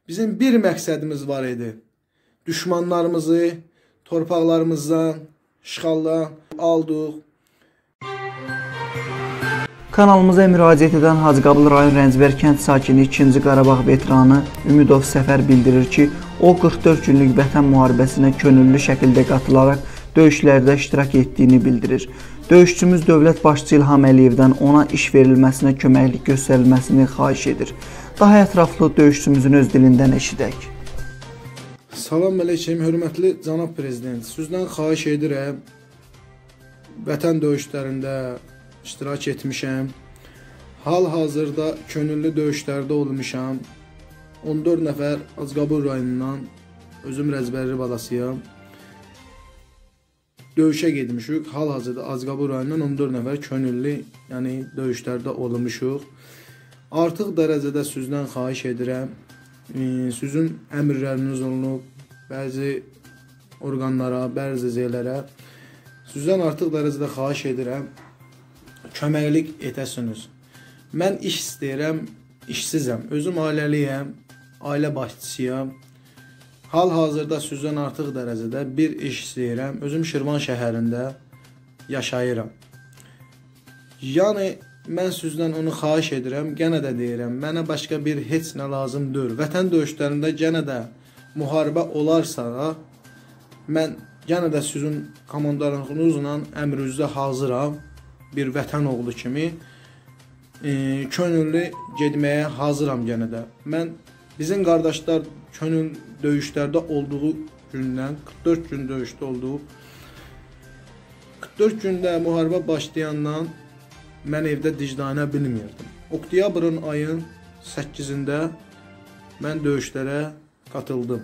Bizim bir məqsədimiz var idi. Düşmanlarımızı torpaqlarımızdan, işğaldan aldıq. Kanalımıza müraciət edən Hacıqabul rayon Rəncbər kənd sakini 2-ci Qarabağ veteranı Ümidov Səfər bildirir ki, o 44 günlük vətən müharibəsinə könüllü şəkildə qatılaraq döyüşlərdə iştirak etdiyini bildirir. Döyüşçümüz dövlət başçı İlham Əliyevdən ona iş verilməsinə köməklik göstərilməsini xahiş edir. Daha ətraflı döyüşçümüzün öz dilindən eşidək. Salam əleykum, hörmətli cənab prezident. Sizdən xahiş edirəm, vətən döyüşlərində iştirak etmişəm. Hal-hazırda könüllü döyüşlərdə olmuşam. 14 nəfər Hacıqabul rayonundan, özüm Rəzbərli balasıyam. Döyüşə getmişik. Hal-hazırda Hacıqabul rayonundan 14 nəfər könüllü, yəni döyüşlərdə olmuşuq. Artıq dərəcədə sizdən xahiş edirəm. Sizin əmrləriniz olunub, bəzi orqanlara, bəzi zeylərə. Sizdən artıq dərəcədə xahiş edirəm, köməklik etəsiniz. Mən iş istəyirəm, işsizəm. Özüm ailəliyəm, ailə başçısıyam. Hal-hazırda sizdən artıq dərəcədə bir iş istəyirəm. Özüm Şirvan şəhərində yaşayıram. Yəni, mən sizdən onu xahiş edirəm, gənə də deyirəm, mənə başqa bir heç nə lazım deyil. Vətən döyüşlərində gənə də müharibə olarsa, mən gənə də sizin komandarlığınızla əmrinizdə hazıram. Bir vətən oğlu kimi könüllü getməyə hazıram gənə də. Mən bizim qardaşlar könül döyüşlərdə olduğu gündən 44 gün döyüşdə olduq. 44 gündə müharibə başlayandan mən evdə dicdana bilmirdim. Oktyabrın ayın 8-də mən döyüşlərə qatıldım.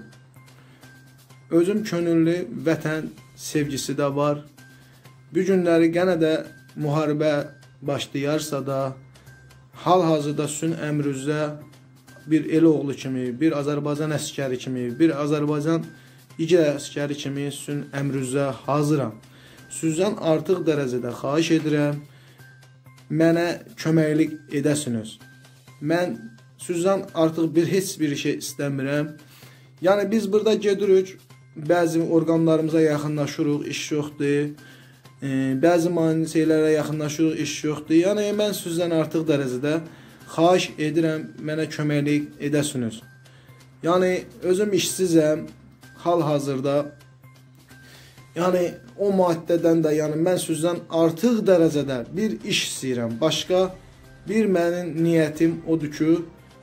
Özüm könüllü vətən sevgisi də var. Bu günləri gənə də müharibə başlayarsa da, hal-hazırda sizin əmrinizdə bir el oğlu kimi, bir Azərbaycan əskəri kimi, bir Azərbaycan igid əskəri kimi sizin əmrinizdə hazıram. Sizdən artıq dərəcədə xahiş edirəm, mənə köməklik edəsiniz. Mən sizdən artıq heç bir şey istəmirəm. Yəni biz burada gedirik, bəzi orqanlarımıza yaxınlaşırıq, iş yoxdur. Bəzi şeylərə yaxınlaşırıq, iş yoxdur. Yəni mən sizdən artıq dərəcədə xahiş edirəm, mənə köməklik edəsiniz. Yəni özüm işsizəm, hal-hazırda. Yəni o maddədən də, yəni mən sizdən artıq dərəcədə bir iş istəyirəm. Başqa bir mənim niyyətim odur ki,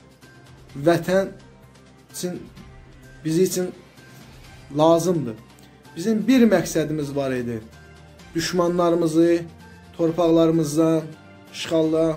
vətən üçün, bizi üçün lazımdır. Bizim bir məqsədimiz var idi. Düşmanlarımızı torpaqlarımızdan, işğaldan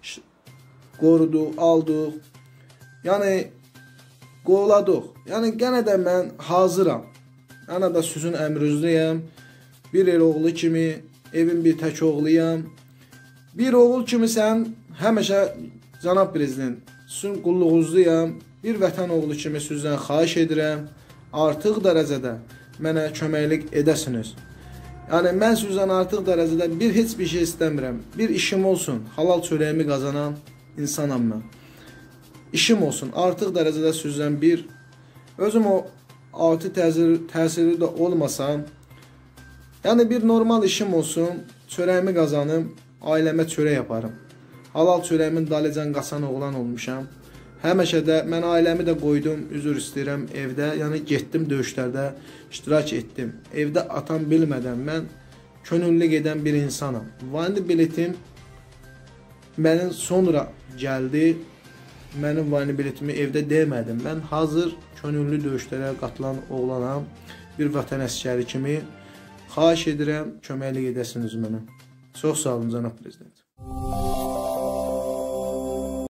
qoruduq, aldıq. Yəni qovladıq. Yəni gənə də mən hazıram. Yəni də sizin əmrinizdəyəm. Bir el oğlu kimi, evin bir tək oğluyam. Bir oğul kimi sən həmişə cənab prezident, sizin qulluğunuzdayam. Bir vətən oğlu kimi sizdən xahiş edirəm. Artıq dərəcədə mənə köməklik edəsiniz. Yəni mən sizdən artıq dərəcədə heç bir şey istəmirəm. Bir işim olsun, halal çörəyimi qazanan insanam mən. İşim olsun, artıq dərəcədə sizdən özüm o altı təsiri də olmasam, yəni bir normal işim olsun, çörəyimi qazanım, ailəmə çörək yaparım. Halal çörəyimin dalıcan qasan oğlan olmuşam. Həmişə də mən ailəmi də qoydum, üzr istəyirəm evdə, yəni getdim döyüşlərdə iştirak etdim. Evdə atam bilmədən mən könüllü gedən bir insanam. Vayni biletim mənim sonra gəldi, mənim vayni biletimi evdə demədim. Mən hazır könüllü döyüşlərə qatılan oğlanam, bir vətən əskəri kimi. Xahiş edirəm, köməklik edəsiniz mənə. Çox sağ olun, cənab prezident.